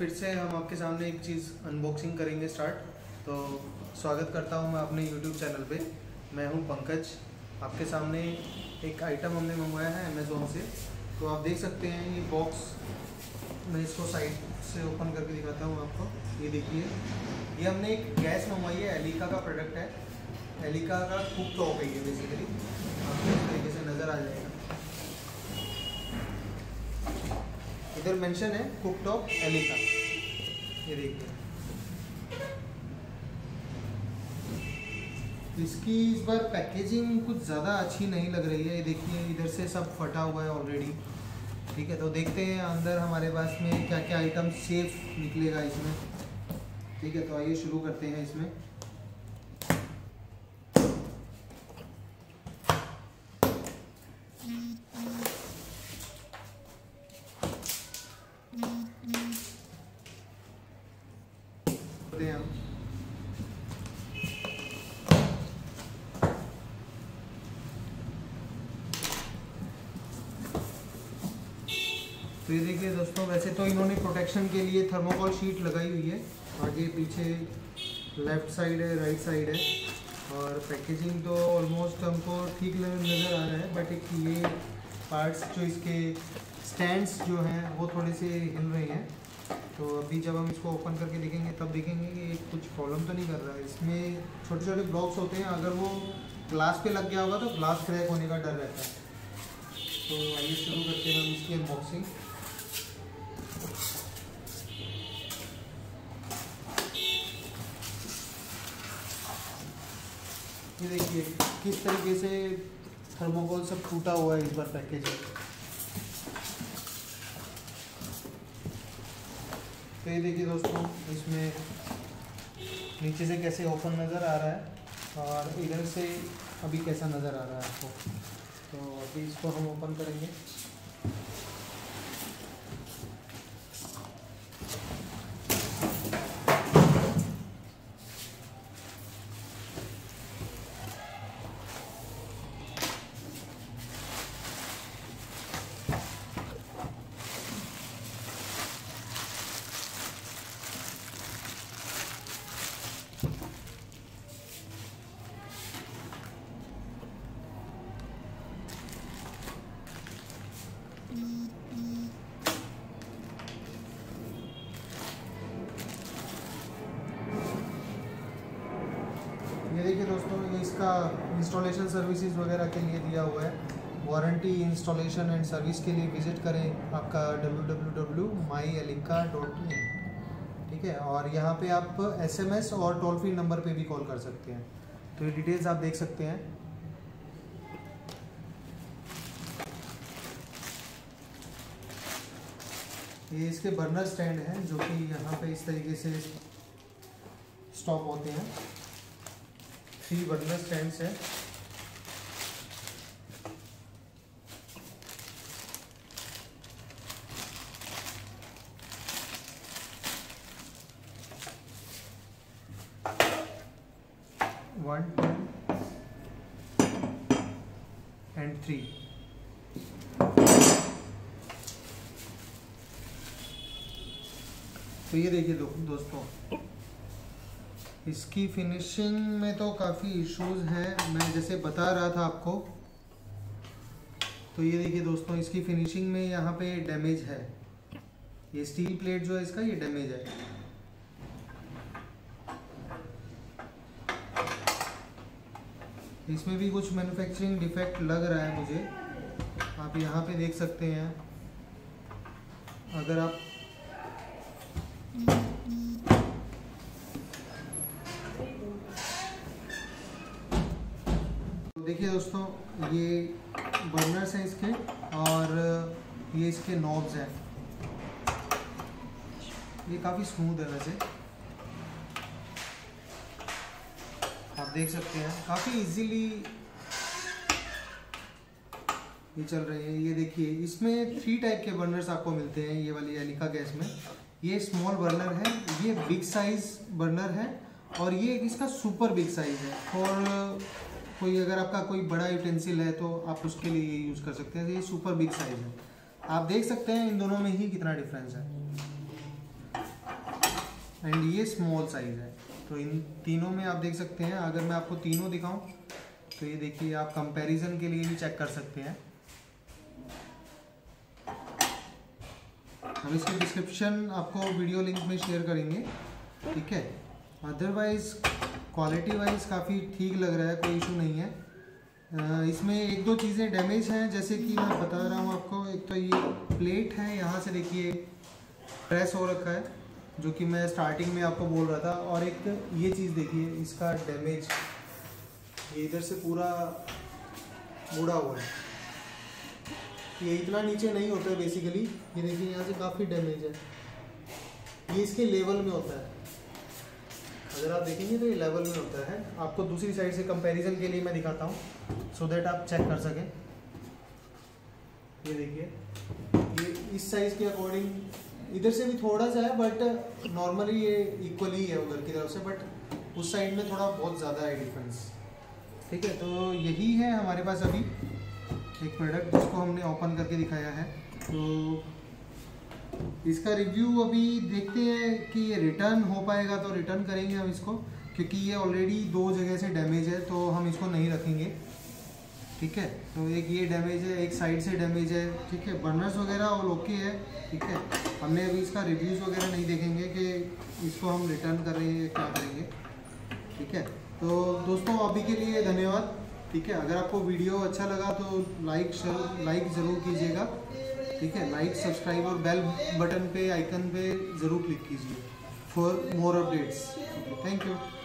फिर से हम आपके सामने एक चीज़ अनबॉक्सिंग करेंगे स्टार्ट। तो स्वागत करता हूं मैं अपने YouTube चैनल पे। मैं हूं पंकज। आपके सामने एक आइटम हमने मंगवाया है अमेज़ोन से। तो आप देख सकते हैं ये बॉक्स, मैं इसको साइड से ओपन करके दिखाता हूं आपको। ये देखिए, ये हमने एक गैस मंगवाई है, एलिका का प्रोडक्ट है। एलिका का कुक टॉप है ये बेसिकली, आपको इस तरीके से नज़र आ जाएगा। इधर मेंशन है कुक टॉप एलिका, ये देखिए। इसकी इस बार पैकेजिंग कुछ ज़्यादा अच्छी नहीं लग रही है। ये देखिए, इधर से सब फटा हुआ है ऑलरेडी। ठीक है, तो देखते हैं अंदर हमारे पास में क्या क्या आइटम सेफ निकलेगा इसमें। ठीक है, तो आइए शुरू करते हैं इसमें। तो ये देखिए दोस्तों, वैसे तो इन्होंने प्रोटेक्शन के लिए थर्मोकॉल शीट लगाई हुई है। आगे पीछे लेफ़्ट साइड है, राइट साइड है, और पैकेजिंग तो ऑलमोस्ट हमको ठीक नज़र आ रहा है। बट एक ये पार्ट्स जो इसके स्टैंड्स जो हैं वो थोड़े से हिल रहे हैं। तो अभी जब हम इसको ओपन करके देखेंगे तब देखेंगे कि कुछ प्रॉब्लम तो नहीं कर रहा है। इसमें छोटे छोटे ब्लॉक्स होते हैं, अगर वो ग्लास पे लग गया होगा तो ग्लास क्रैक होने का डर रहता है। तो आइए शुरू करते हैं हम इसकी अनबॉक्सिंग। ये देखिए किस तरीके से थर्मोकोल सब टूटा हुआ है इस बार पैकेज में। तो ये देखिए दोस्तों, इसमें नीचे से कैसे ओपन नज़र आ रहा है और इधर से अभी कैसा नज़र आ रहा है आपको। तो अभी इसको हम ओपन करेंगे। ये देखिए दोस्तों, ये इसका इंस्टॉलेशन सर्विसेज वगैरह के लिए दिया हुआ है। वारंटी, इंस्टॉलेशन एंड सर्विस के लिए विज़िट करें आपका www.myelinka.in। ठीक है, और यहाँ पे आप SMS और टोल फ्री नंबर पे भी कॉल कर सकते हैं। तो ये डिटेल्स आप देख सकते हैं। ये इसके बर्नर स्टैंड हैं जो कि यहाँ पे इस तरीके से स्टॉप होते हैं। 3 बर्नर स्टैंड्स हैं। One, 2 and 3। तो ये देखिए दोस्तों, इसकी फिनिशिंग में तो काफ़ी इश्यूज हैं, मैं जैसे बता रहा था आपको। तो ये देखिए दोस्तों, इसकी फिनिशिंग में यहाँ पे डैमेज है। ये स्टील प्लेट जो है इसका, ये डैमेज है। इसमें भी कुछ मैन्युफैक्चरिंग डिफेक्ट लग रहा है मुझे। आप यहाँ पे देख सकते हैं। अगर आप देखिए दोस्तों, ये बर्नर्स हैं इसके, और ये इसके नॉब्स हैं। ये काफ़ी स्मूथ है वैसे, आप देख सकते हैं। काफ़ी इजीली ये चल रही है। ये देखिए, इसमें 3 टाइप के बर्नर्स आपको मिलते हैं ये वाली एलिका गैस में। ये स्मॉल बर्नर है, ये बिग साइज़ बर्नर है, और ये इसका सुपर बिग साइज़ है। और कोई अगर आपका कोई बड़ा यूटेंसिल है तो आप उसके लिए ये यूज़ कर सकते हैं। ये सुपर बिग साइज़ है। आप देख सकते हैं इन दोनों में ही कितना डिफरेंस है। एंड ये स्मॉल साइज़ है। तो इन तीनों में आप देख सकते हैं, अगर मैं आपको तीनों दिखाऊं तो ये देखिए, आप कंपैरिजन के लिए भी चेक कर सकते हैं। हम इसके डिस्क्रिप्शन आपको वीडियो लिंक में शेयर करेंगे, ठीक है। अदरवाइज़ क्वालिटी वाइज काफ़ी ठीक लग रहा है, कोई इशू नहीं है। इसमें एक दो चीज़ें डैमेज हैं, जैसे कि मैं बता रहा हूँ आपको। एक तो ये प्लेट है, यहाँ से देखिए प्रेस हो रखा है, जो कि मैं स्टार्टिंग में आपको बोल रहा था। और एक ये चीज़ देखिए, इसका डैमेज, ये इधर से पूरा मुड़ा हुआ है। ये इतना नीचे नहीं होता है बेसिकली, ये देखिए यहाँ से काफ़ी डैमेज है। ये इसके लेवल में होता है, अगर आप देखेंगे तो ये लेवल में होता है। आपको दूसरी साइड से कंपैरिजन के लिए मैं दिखाता हूँ, सो दैट आप चेक कर सकें। ये देखिए, ये इस साइज़ के अकॉर्डिंग इधर से भी थोड़ा सा है, बट नॉर्मली ये इक्वली है उधर की तरफ से, बट उस साइड में थोड़ा बहुत ज़्यादा है डिफरेंस, ठीक है। तो यही है हमारे पास अभी एक प्रोडक्ट जिसको हमने ओपन करके दिखाया है। तो इसका रिव्यू अभी देखते हैं कि ये रिटर्न हो पाएगा तो रिटर्न करेंगे हम इसको, क्योंकि ये ऑलरेडी 2 जगह से डैमेज है, तो हम इसको नहीं रखेंगे, ठीक है। तो एक ये डैमेज है, एक साइड से डैमेज है, ठीक है। बर्नर्स वगैरह ऑल ओके है, ठीक है। हमने अभी इसका रिव्यूज़ वगैरह नहीं देखेंगे कि इसको हम रिटर्न करेंगे क्या करेंगे, ठीक है। तो दोस्तों अभी के लिए धन्यवाद, ठीक है। अगर आपको वीडियो अच्छा लगा तो लाइक ज़रूर कीजिएगा, ठीक है। लाइक, सब्सक्राइब और बेल बटन पे, आइकन पे ज़रूर क्लिक कीजिए for more updates. Thank you.